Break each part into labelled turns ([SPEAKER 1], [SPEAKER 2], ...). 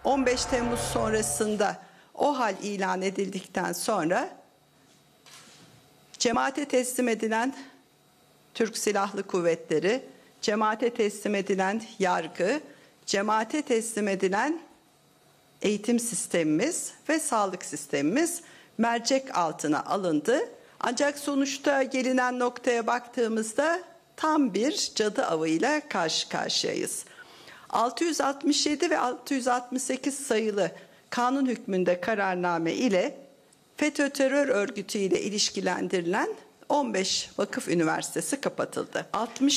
[SPEAKER 1] 15 Temmuz sonrasında o hal ilan edildikten sonra cemaate teslim edilen Türk Silahlı Kuvvetleri, cemaate teslim edilen yargı, cemaate teslim edilen eğitim sistemimiz ve sağlık sistemimiz mercek altına alındı. Ancak sonuçta gelinen noktaya baktığımızda tam bir cadı avıyla karşı karşıyayız. 667 ve 668 sayılı kanun hükmünde kararname ile FETÖ terör örgütü ile ilişkilendirilen 15 vakıf üniversitesi kapatıldı.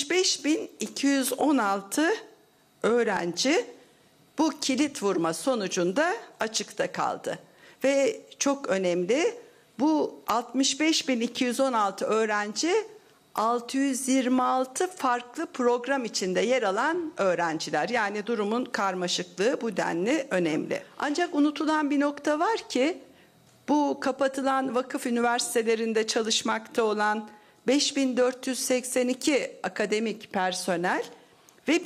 [SPEAKER 1] 65.216 öğrenci bu kilit vurma sonucunda açıkta kaldı. Ve çok önemli, bu 65.216 öğrenci 626 farklı program içinde yer alan öğrenciler. Yani durumun karmaşıklığı bu denli önemli. Ancak unutulan bir nokta var ki bu kapatılan vakıf üniversitelerinde çalışmakta olan 5482 akademik personel ve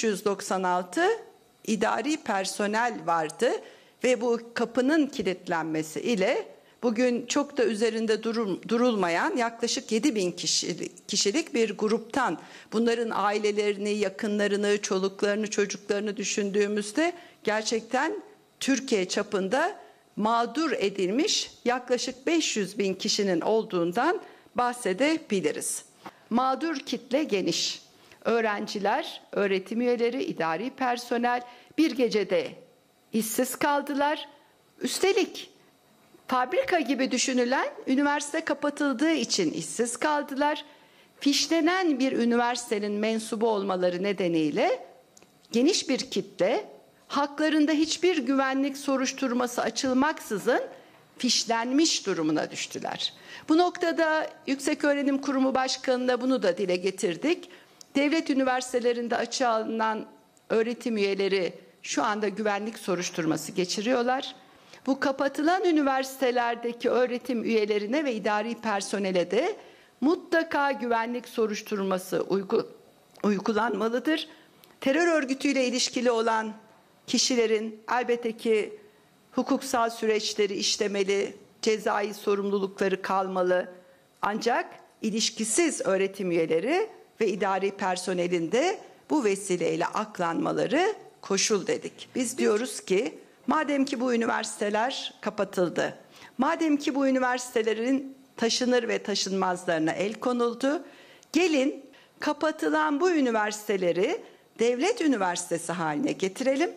[SPEAKER 1] 1596 idari personel vardı ve bu kapının kilitlenmesi ile bugün çok da üzerinde durulmayan yaklaşık 7.000 kişilik bir gruptan, bunların ailelerini, yakınlarını, çoluklarını, çocuklarını düşündüğümüzde gerçekten Türkiye çapında mağdur edilmiş yaklaşık 500.000 kişinin olduğundan bahsedebiliriz. Mağdur kitle geniş. Öğrenciler, öğretim üyeleri, idari personel bir gecede işsiz kaldılar. Üstelik fabrika gibi düşünülen üniversite kapatıldığı için işsiz kaldılar. Fişlenen bir üniversitenin mensubu olmaları nedeniyle geniş bir kitle haklarında hiçbir güvenlik soruşturması açılmaksızın fişlenmiş durumuna düştüler. Bu noktada Yükseköğrenim Kurumu Başkanı'na bunu da dile getirdik. Devlet üniversitelerinde açığa alınan öğretim üyeleri şu anda güvenlik soruşturması geçiriyorlar. Bu kapatılan üniversitelerdeki öğretim üyelerine ve idari personele de mutlaka güvenlik soruşturması uygulanmalıdır. Terör örgütüyle ilişkili olan kişilerin elbette ki hukuksal süreçleri işlemeli, cezai sorumlulukları kalmalı. Ancak ilişkisiz öğretim üyeleri ve idari personelin de bu vesileyle aklanmaları koşul dedik. Biz diyoruz ki madem ki bu üniversiteler kapatıldı, madem ki bu üniversitelerin taşınır ve taşınmazlarına el konuldu, gelin kapatılan bu üniversiteleri devlet üniversitesi haline getirelim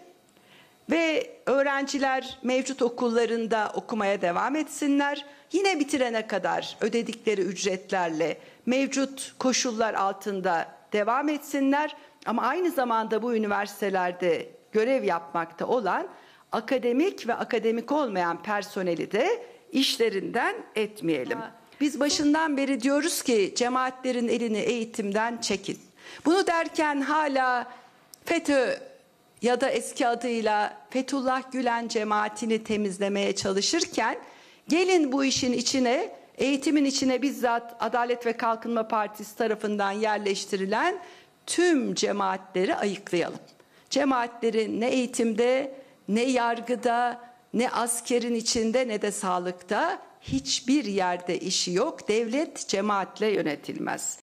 [SPEAKER 1] ve öğrenciler mevcut okullarında okumaya devam etsinler. Yine bitirene kadar ödedikleri ücretlerle mevcut koşullar altında devam etsinler. Ama aynı zamanda bu üniversitelerde görev yapmakta olan akademik ve akademik olmayan personeli de işlerinden etmeyelim. Biz başından beri diyoruz ki cemaatlerin elini eğitimden çekin. Bunu derken hala FETÖ ya da eski adıyla Fethullah Gülen cemaatini temizlemeye çalışırken gelin bu işin içine, eğitimin içine bizzat Adalet ve Kalkınma Partisi tarafından yerleştirilen tüm cemaatleri ayıklayalım. Cemaatlerin ne eğitimde, ne yargıda, ne askerin içinde, ne de sağlıkta hiçbir yerde işi yok. Devlet cemaatle yönetilmez.